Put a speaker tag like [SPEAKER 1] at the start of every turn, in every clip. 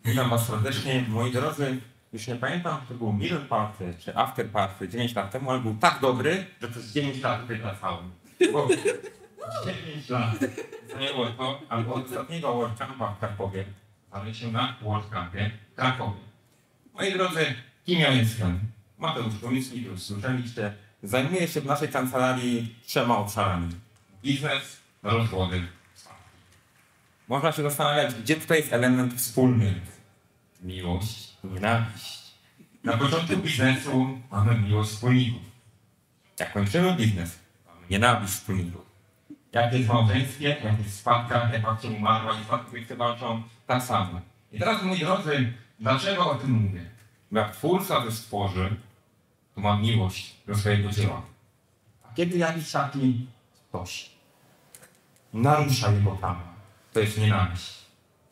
[SPEAKER 1] Witam Was serdecznie, moi drodzy. Już nie pamiętam, czy to był middle party, czy after party 9 lat temu, ale był tak dobry, że przez 9 lat tutaj wracałem. Bo 9 lat zajęło to, albo od ostatniego World Campa w Krakowie, ale się na World Campie w Krakowie. Moi drodzy, kim ja jestem? Mateusz Komiński, już słyszeliście. Zajmuję się w naszej kancelarii 3 obszarami. Biznes, rozwody. Można się zastanawiać, gdzie tutaj jest element wspólny. Miłość, nienawiść. Na początku biznesu mamy miłość wspólników. Jak kończymy biznes, mamy nienawiść wspólników. Jak jest w małżeństwie, jak jest w spadkach, jak babcia umarła i spadkowcy walczą, tak samo. I teraz, moi drodzy, dlaczego o tym mówię? Bo jak twórca coś stworzy, to ma miłość do swojego dzieła. A kiedy jakiś taki ktoś narusza jego prawa, to jest nienawiść.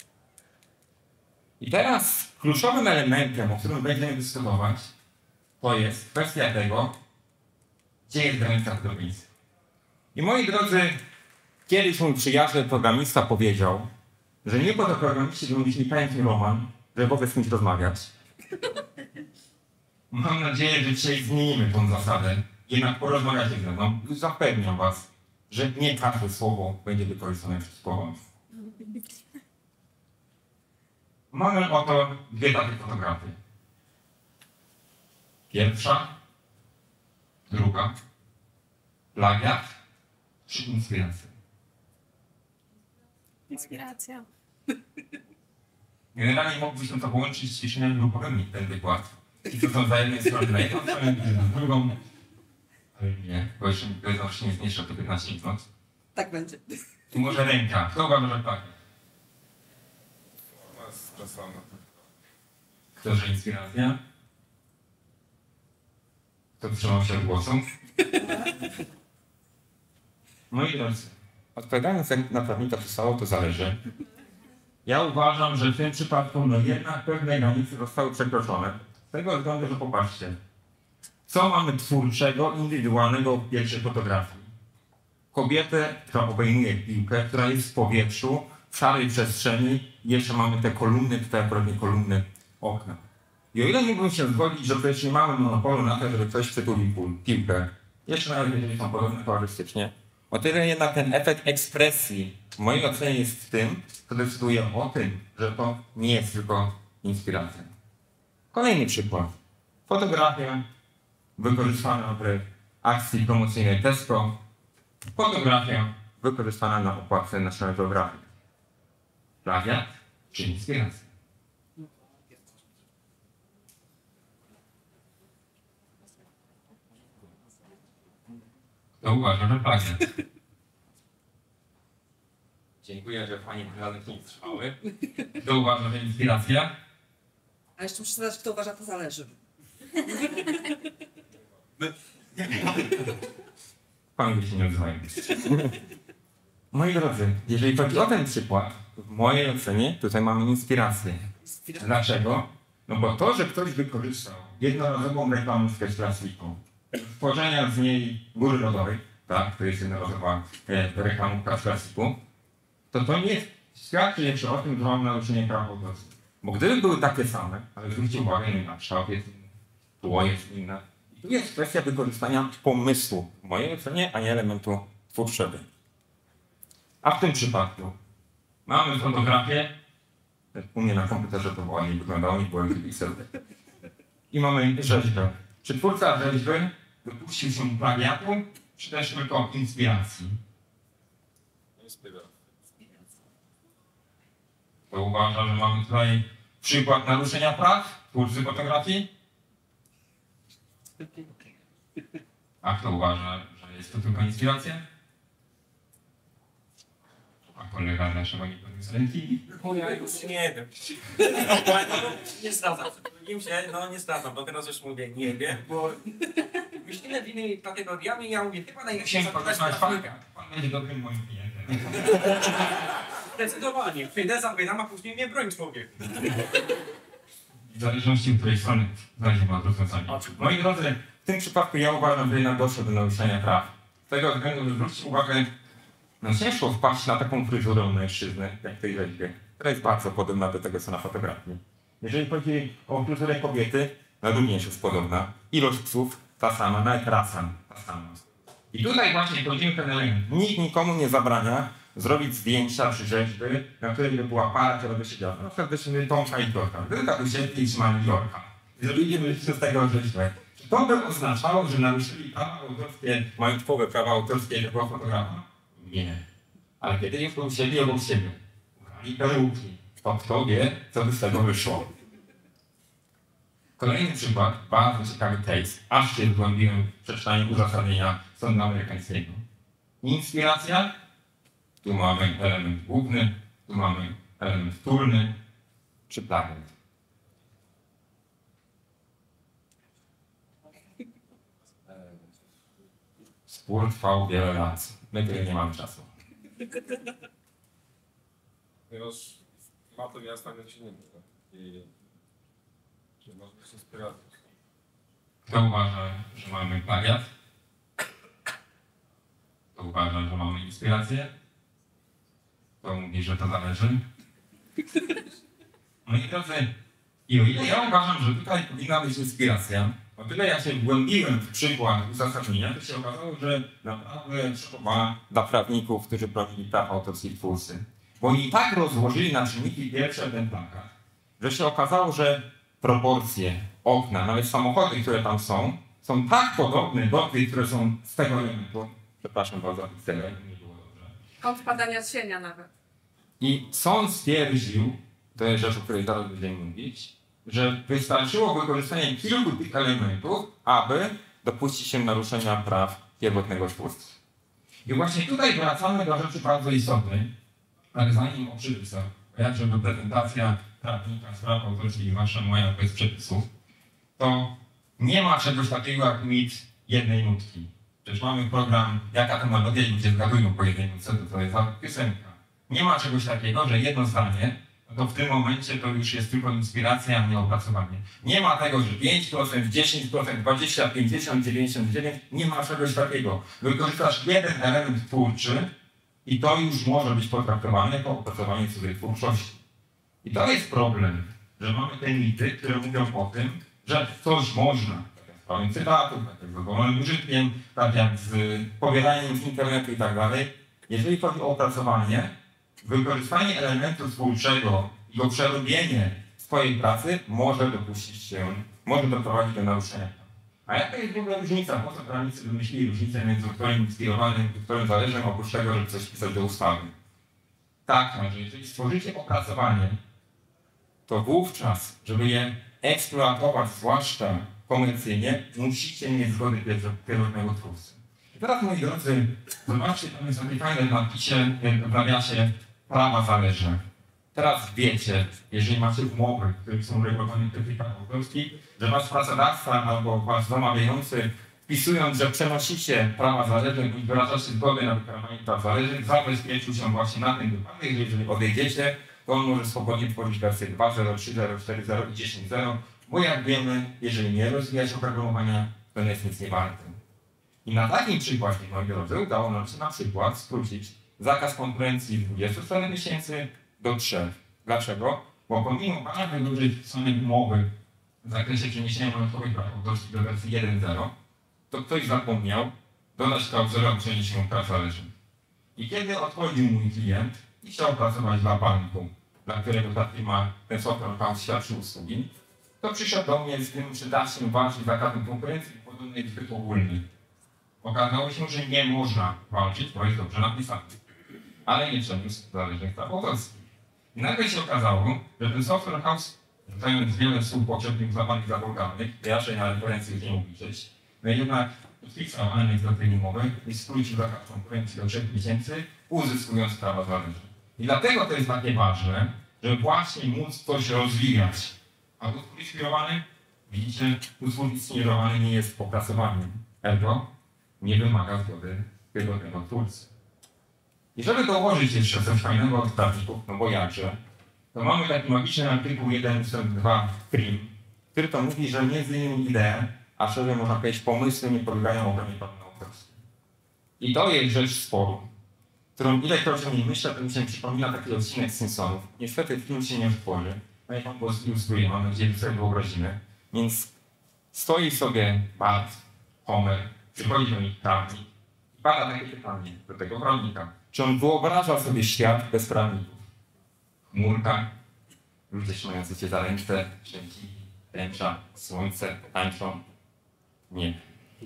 [SPEAKER 1] I teraz kluczowym elementem, o którym będziemy dyskutować, to jest kwestia tego, gdzie jest granica podobieństwa. I moi drodzy, kiedyś mój przyjaciel programista powiedział, że nie po to programiści wymyślili piękny roman, żeby w ogóle z kimś rozmawiać. Mam nadzieję, że dzisiaj zmienimy tą zasadę, jednak porozmawiacie ze mną. Zapewniam Was, że nie każde słowo będzie wykorzystane przez słowo. Mamy oto dwie takie fotografie. Pierwsza, druga, plagiat czy inspiracja?
[SPEAKER 2] Inspiracja.
[SPEAKER 1] Generalnie moglibyśmy to połączyć z ćwiczeniami grupowymi, ten wykład. I to są za jednej strony na jedną stronę, na drugą. Ale nie, bo jeszcze to zawsze nie zmniejsza to 15 minut.
[SPEAKER 2] Tak będzie.
[SPEAKER 1] I może ręka. Kto uważa, że tak? Kto, że inspiracja? Kto trzymał się od głosu? Moi drodzy, odpowiadając jak na prawnika pisało, to zależy. Ja uważam, że w tym przypadku no jednak pewne granice zostały przekroczone. Z tego względu, że popatrzcie, co mamy twórczego, indywidualnego w pierwszej fotografii? Kobietę, która obejmuje piłkę, która jest w powietrzu, w szarej przestrzeni i jeszcze mamy te kolumny, tutaj akurat nie kolumny, okna. I o ile mógłbym się zgodzić, że przecież nie mamy monopolu na to, żeby ktoś przytulił piłkę, jeszcze nawet jeżeli są podobne kolorystycznie, o tyle jednak ten efekt ekspresji w mojej ocenie jest w tym, co decyduje o tym, że to nie jest tylko inspiracja. Kolejny przykład. Fotografia wykorzystana w akcji promocyjnej Tesco. Fotografia wykorzystana na okładce National Geographic. Plagiat czy inspiracja? To uważam, że plagiat. Dziękuję, że Pani żadnych nie trwały. To uważam, że inspiracja.
[SPEAKER 2] A jeszcze muszę zadać, kto uważa, to zależy.
[SPEAKER 1] Pan się nie odzywają. Moi drodzy, jeżeli chodzi o ten przykład, w mojej ocenie tutaj mamy inspirację. Dlaczego? No bo to, że ktoś wykorzystał jednorazową reklamę z plastiku, tworzenia z niej góry lodowej, tak, to jest jednorazowa reklamówka z plastiku, to nie świadczy jeszcze o tym, że mam naruszenie prawa autorskiego. Bo gdyby były takie same, ale zwróćcie uwagę, na kształt jest inny, tło jest inne. I tu jest kwestia wykorzystania pomysłu, w mojej ocenie, a nie elementu twórczego. A w tym przypadku mamy fotografię, u mnie na komputerze to ładnie wyglądało, nie byłem wypisał. I mamy rzeźbę. Czy twórca rzeźby wypuścił się plagiatu, czy też tylko inspiracji? To uważa, że mamy tutaj przykład naruszenia praw twórcy fotografii? A kto uważa, że jest to tylko inspiracja? A kolega naszego nie podniósł ręki?
[SPEAKER 3] Ja już nie wiem. Nie zgadzam. Im się, no nie zgadzam, bo teraz już mówię nie wiem, bo myślimy innymi kategoriami, ja mówię chyba najlepiej
[SPEAKER 1] Chciałem pokazać Pan będzie dobrym moim klientem.
[SPEAKER 3] Zdecydowanie. Fidesa wydam, a później mnie broń człowiek.
[SPEAKER 1] W zależności od której strony znajdziemy rozwiązanie. Moi drodzy, w tym przypadku ja uważam, że jednak doszło do naruszenia praw. Z tego względu, że zwróćcie uwagę, no ciężko wpaść na taką fryzurę mężczyzny, jak w tej rzeźbie. która jest bardzo podobna do tego, co na fotografii. Jeżeli chodzi o fryzurę kobiety, no również jest podobna. Ilość psów ta sama, nawet rasa ta sama. I tutaj właśnie wchodzimy w ten element. Nikt nikomu nie zabrania zrobić zdjęcia czy rzeźby, na której by była para, która by siedziała. Na przykład weźmy Tomka i Jorka. Jorka by siedli i trzymali Jorka. I zrobiliśmy z tego rzeźbę. Czy to by oznaczało, że naruszyli prawa autorskie, majątkowe prawa autorskie tego fotografa? Nie. Ale kiedy już tu siedli obok siebie, ubrali peruki, kto wie, co by z tego wyszło. Kolejny przykład, bardzo ciekawy case. Aż się zgłębiłem w przeczytaniu uzasadnienia sądu amerykańskiego. Inspiracja. Tu mamy element główny, tu mamy element wtórny, czy fragment. Spór trwał wiele lat. My tyle nie mamy czasu.
[SPEAKER 4] Ponieważ tematem ja stawiam się nie mogę. I czy można być inspiracją.
[SPEAKER 1] Kto uważa, że mamy plagiat? Kto uważa, że mamy inspirację? Kto mówi, że to zależy? No i drodzy, i o ile ja uważam, że tutaj powinna być inspiracja, o tyle ja się wgłębiłem w przykład uzasadnienia, to się okazało, że naprawdę trzeba dla prawników, którzy bronili praw autorskich twórcy. Bo oni tak rozłożyli na czynniki pierwsze ten plakat, że się okazało, że proporcje, okna, nawet samochody, które tam są tak podobne do tych, które są z tego elementu. Przepraszam bardzo, z tego nie było dobrze.
[SPEAKER 2] Kąt wpadania z cienia nawet.
[SPEAKER 1] I sąd stwierdził, to jest rzecz, o której zaraz będziemy mówić, że wystarczyło wykorzystanie kilku tych elementów, aby dopuścić się naruszenia praw pierwotnego twórcy. I właśnie tutaj wracamy do rzeczy bardzo istotnej, ale zanim o przepisach, jakże prezentacja prawnika spraw autorskich i wasza moja bez przepisów, to nie ma czegoś takiego jak mit jednej nutki. Przecież mamy program Jaka to melodia i ludzie zgadują po jednej nutce, to jest piosenka. Nie ma czegoś takiego, że jedno zdanie, to w tym momencie to już jest tylko inspiracja, a nie opracowanie. Nie ma tego, że 5%, 10%, 20%, 50%, 99%, nie ma czegoś takiego. Wykorzystasz jeden element twórczy i to już może być potraktowane jako opracowanie cudzej twórczości. I to jest problem, że mamy te mity, które mówią o tym, że coś można, tak jak z prawem cytatów, tak jak z dowolnym użytkiem, tak jak z pobieraniem z internetu i tak dalej. Jeżeli chodzi o opracowanie, wykorzystanie elementu twórczego i jego przerobienie swojej pracy może dopuścić się, może doprowadzić do naruszenia. A jaka jest w ogóle różnica? Po co prawnicy wymyślili różnicę między utworem inspirowanym i utworem zależnym, oprócz tego, żeby coś pisać do ustawy? Tak, że jeżeli stworzycie opracowanie, to wówczas, żeby je eksploatować, zwłaszcza komercyjnie, musicie mieć zgody pierwotnego twórcy. I teraz, moi drodzy, zobaczcie, tam jest taki fajny w nawiasie prawa zależne. Teraz wiecie, jeżeli macie umowy, które są regulowane w tych prawach autorskich, że was pracodawca albo was zamawiający, wpisując, że przenosicie prawa zależne i wyrażacie zgodę na wykonywanie praw zależnych, zabezpieczył się właśnie na ten wypadek, że jeżeli odejdziecie, to on może swobodnie tworzyć wersję 2.0, 3.0, 4.0 i 10.0, bo jak wiemy, jeżeli nie rozwijać oprogramowania, to nie jest nic nie warte. I na takim przykładzie, moi drodzy, udało nam się na przykład skrócić zakaz konkurencji z 24 miesięcy do 3. Dlaczego? Bo pomimo bardzo dużej samej umowy w zakresie przeniesienia majątkowych praw autorskich do wersji 1.0, to ktoś zapomniał dodać klauzulę o przeniesieniu praw zależnych. I kiedy odchodził mój klient i chciał pracować dla banku, dla którego ta firma, ten software house świadczy usługi, to przyszedł do mnie z tym, czy da się walczyć z zakazem konkurencji, podobny jest zbyt ogólny. Okazało się, że nie można walczyć, bo jest dobrze napisane, ale nie przeniósł zależnych praw autorskich. I nagle się okazało, że ten software house, rzucając wiele słów potrzebnych uznawanych za wulgarnych, raczej na referencji już nie mógł liczyć, no jednak wpisał aneks do tej umowy i skrócił zakaz konkurencji do 3 miesięcy, uzyskując prawa zależne. I dlatego to jest takie ważne, żeby właśnie móc coś rozwijać. A utwór inspirowany, widzicie, utwór inspirowany nie jest opracowaniem. Ergo nie wymaga zgody pierwotnego twórcy. I żeby dołożyć jeszcze coś fajnego od prawników, no bo jakże, to mamy taki magiczny artykuł 1.2 prim, który to mówi, że między innymi idee, a szerzej można powiedzieć pomysły nie podlegają ochronie praw autorskich. I to jest rzecz sporu. którą ilekroć o niej myślę, to mi się przypomina taki odcinek Simpsonów. Niestety film się nie otworzy, a ja tam go zilustruję, mam nadzieję, że sobie wyobrazimy. Więc stoi sobie Bart, Homer, przychodzi do nich prawnik i pada takie pytanie do tego prawnika. Czy on wyobraża sobie świat bez prawników? Chmurka, ludzie trzymający się za ręce, szczęki, tęcza, słońce, tańczą. Nie.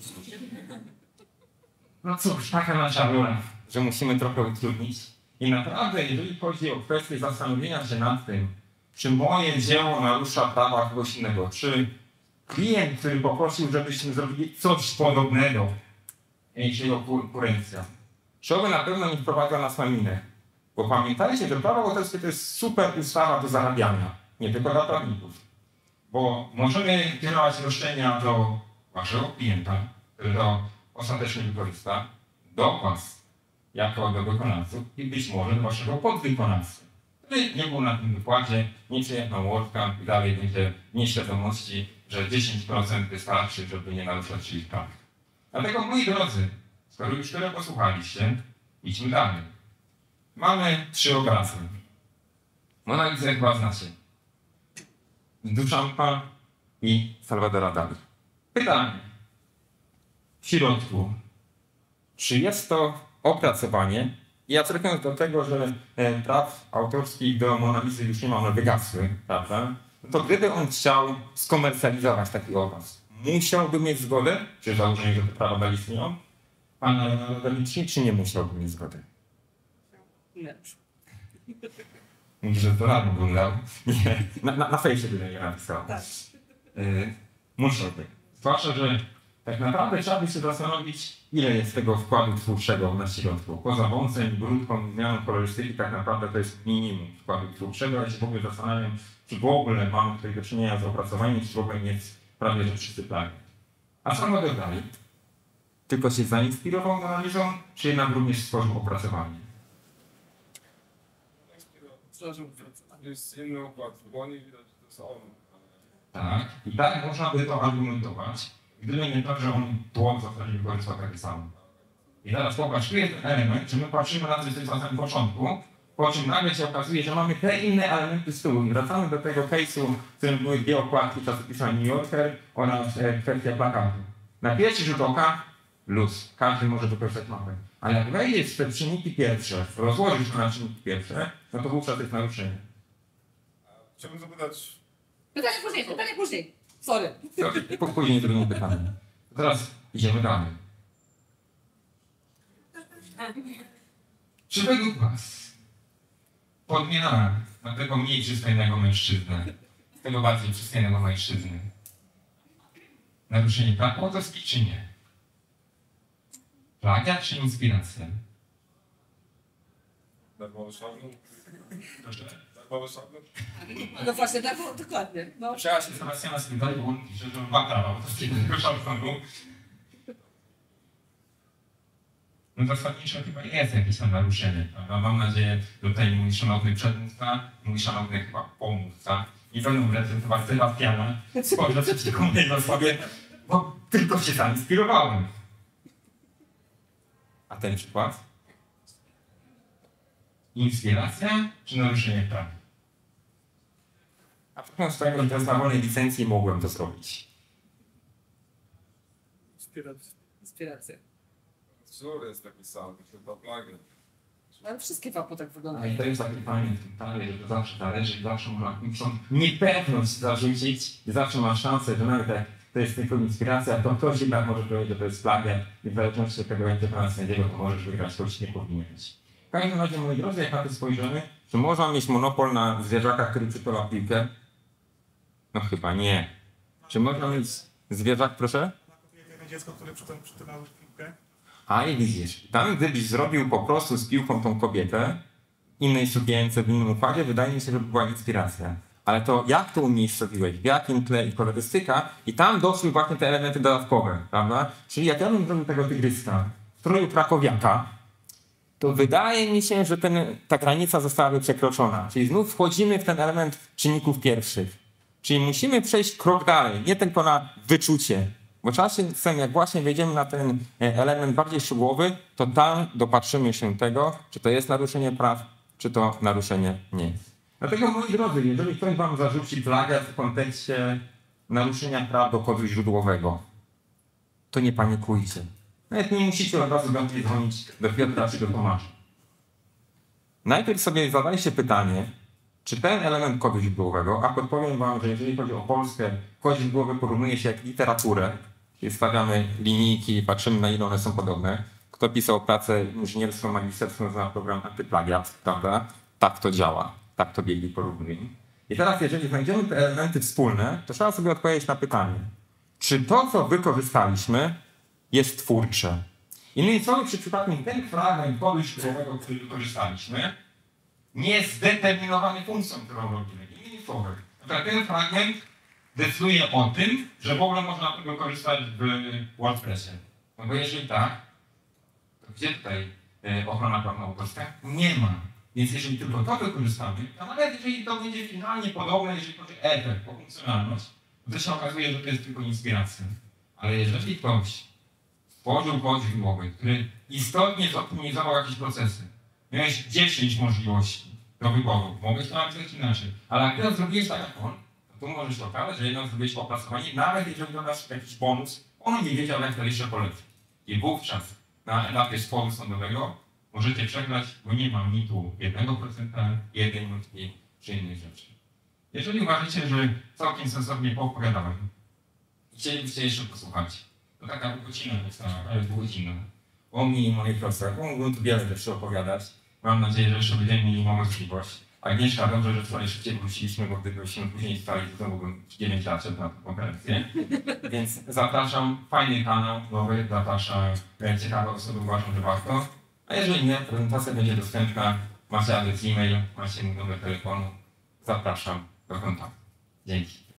[SPEAKER 1] No cóż, taka nasza rola, że musimy trochę utrudnić. I naprawdę, jeżeli chodzi o kwestię zastanowienia się nad tym, czy moje dzieło narusza prawa kogoś innego, czy klient, który poprosił, żebyśmy zrobili coś podobnego, jeśli o konkurencja, czy on na pewno nie wprowadza nas na minę. Bo pamiętajcie, że prawo autorskie to jest super ustawa do zarabiania, nie tylko dla prawników. Bo możemy kierować roszczenia do waszego klienta, który to ostatecznie wykorzysta, do was, jako do wykonawców i być może do waszego podwykonawcy. Który nie był na tym wykładzie, nie przyjechał łódka i dalej będzie nieświadomości, że 10% wystarczy, żeby nie naruszać czyjś praw. Dlatego, moi drodzy, skoro już tyle posłuchaliście, idźmy dalej. Mamy 3 obrazy. Mona Lisę chyba znacie. Duchampa i Salvadora Dali. Pytanie. W środku, czy jest to opracowanie? I abstrahując do tego, że praw autorskich do Mona Lisy już nie ma, one wygasły, prawda? To gdyby on chciał skomercjalizować taki obraz, musiałby mieć zgodę, czy założenie, że te prawa Dali istnieją? Pan Leonardo da Vinci, czy nie musiałby mieć zgody?
[SPEAKER 2] Nie.
[SPEAKER 1] Mówi, że to rano oglądał. Nie, na fejsie by nie napisał.
[SPEAKER 2] Tak.
[SPEAKER 1] Musiałby. Zwłaszcza, że tak naprawdę trzeba by się zastanowić, ile jest tego wkładu twórczego na środku. Poza wąsem, brudką, zmianą kolorystyki, tak naprawdę to jest minimum wkładu twórczego. Ja się w ogóle zastanawiam, czy w ogóle mamy tutaj do czynienia z opracowaniem, czy w ogóle nie jest prawie że wszyscy plagi. A co Salvador Dali? Tylko się zainspirował analizą, czy jednak również stworzył opracowanie?
[SPEAKER 4] Jest inny układ w dłoni, widać, że to jest on.
[SPEAKER 1] Tak. I tak można by to argumentować, gdyby nie to, że on tło w zasadzie wykorzystał takie samo. I teraz popatrz, tu jest ten element, że my patrzymy na to, co jest na samym początku, po czym nagle się okazuje, że mamy te inne elementy z tyłu. I wracamy do tego case'u, w którym były 2 okładki czasopisma New Yorker oraz kwestia plakatu. Na pierwszy rzut oka luz. Każdy może wykorzystać mapę. Ale jak wejdziesz w te czynniki pierwsze, rozłożysz to na czynniki pierwsze, no to wówczas jest naruszenie.
[SPEAKER 4] Chciałbym zapytać,
[SPEAKER 2] Pytanie później. Sorry.
[SPEAKER 1] Później drugie pytanie. Teraz idziemy dalej. Czy według was podmiana na tego mniej przystojnego mężczyznę, tego bardziej przystojnego mężczyzny, naruszenie praw autorskich czy nie? Plagiat czy inspiracja?
[SPEAKER 4] darmowy szablon?
[SPEAKER 1] Proszę.
[SPEAKER 4] Darmowy szablon?
[SPEAKER 2] No właśnie, tak, dokładnie. No.
[SPEAKER 1] Trzeba się Sebastiana spytać, bo on pisze, że ma prawa autorskiego szablonu. No zasadniczo chyba jest jakieś tam naruszenie, prawda? Mam nadzieję, że tutaj mój szanowny przedmówca, mój szanowny chyba pomówca nie będą reprezentować Sebastiana, spojrzę przeciwko mojej osobie, bo tylko się zainspirowałem. A ten przykład? Inspiracja czy naruszenie prawa? A próbując tego, że teraz na wolnej licencji mogłem to zrobić.
[SPEAKER 2] Inspiracja.
[SPEAKER 4] Wzór jest taki sam, tylko plagiat.
[SPEAKER 2] Ale wszystkie wapy tak
[SPEAKER 1] A
[SPEAKER 2] wyglądają.
[SPEAKER 1] i to jest takie fajne w tym talie, że to zawsze zależy, zawsze można muszą niepewność zarzucić i zawsze masz szansę, że nawet jak to jest tylko inspiracja, to ktoś jednak może powiedzieć, że to jest plagiat i w zależności od tego, jak to pana sędziego, to możesz wygrać, to nie powinieneś. W każdym razie, moi drodzy, jak na to spojrzymy, czy można mieć monopol na zwierzaka, który przytula piłkę? No chyba nie. Czy można mieć zwierzak, proszę?
[SPEAKER 5] Jedno dziecko, które przytylało piłkę.
[SPEAKER 1] A i widzisz, tam gdybyś zrobił po prostu z piłką tą kobietę, innej sukience, w innym układzie, wydaje mi się, że była inspiracja. Ale to jak to umiejscowiłeś, w jakim tle i kolorystyka, i tam doszły właśnie te elementy dodatkowe, prawda? Czyli jak ja bym zrobił tego tygryska w stroju krakowiaka, to wydaje mi się, że ta granica zostałaby przekroczona. Czyli znów wchodzimy w ten element czynników pierwszych. Czyli musimy przejść krok dalej, nie tylko na wyczucie, Bo czasem, jak właśnie wejdziemy na ten element bardziej szczegółowy, to tam dopatrzymy się tego, czy to jest naruszenie praw, czy to naruszenie nie jest. Dlatego, moi drodzy, jeżeli ktoś wam zarzuci plagiat w kontekście naruszenia praw do kodu źródłowego, to nie panikujcie. Nawet nie musicie od razu do mnie dzwonić do Piotra czy do Tomasza. Najpierw sobie zadajcie pytanie, czy ten element kodu źródłowego, a podpowiem wam, że jeżeli chodzi o Polskę, kod źródłowy porównuje się jak literaturę, czyli stawiamy linijki i patrzymy, na ile one są podobne. Kto pisał pracę inżynierską, magisterską, zna program antyplagiat, prawda? Tak to działa, tak to biegi porównuje. I teraz, jeżeli znajdziemy te elementy wspólne, to trzeba sobie odpowiedzieć na pytanie, czy to, co wykorzystaliśmy, jest twórcze. Innymi słowy, czy przypadkiem ten fragment kodu źródłowego, który wykorzystaliśmy, nie jest zdeterminowany funkcją, którą robimy. Innymi słowy, ten fragment decyduje o tym, że w ogóle można tego korzystać w WordPressie. No bo jeżeli tak, to gdzie tutaj ochrona prawna autorska? Nie ma. Więc jeżeli tylko to wykorzystamy, to nawet jeżeli to będzie finalnie podobne, jeżeli chodzi o efekt, o funkcjonalność, to się okazuje, że to jest tylko inspiracja. Ale jeżeli ktoś stworzył kod źródłowy, który istotnie zoptymalizował jakieś procesy, miałeś 10 możliwości do wyboru, mogłeś to napisać inaczej, ale jak teraz zrobiłeś tak jak on, to możesz się okazać, że jednak zrobiłeś opracowanie, nawet jeżeli dodasz jakiś bonus, on nie wiedział, jak to jeszcze polepszyć. I wówczas na etapie sporu sądowego możecie przegrać, bo nie ma mitu 1%, jednej nutki czy innej rzeczy. Jeżeli uważacie, że całkiem sensownie poopowiadałem i chcielibyście jeszcze posłuchać, to taka godzina powstała, ale dwugodzinna. O mnie i mojej prostach. Mógłbym tu wiele rzeczy opowiadać. Mam nadzieję, że jeszcze będziemy mieli możliwość. Agnieszka, dobrze, że wczoraj szybciej wróciliśmy, bo gdybyśmy później stali, to mógłbym 9 lat szedł na tę konferencję. Więc zapraszam, fajny kanał nowy, zapraszam ciekawe osoby, uważam, że warto. A jeżeli nie, prezentacja będzie dostępna, macie adres e-mail, macie mój numer telefonu. Zapraszam do kontaktu. Dzięki.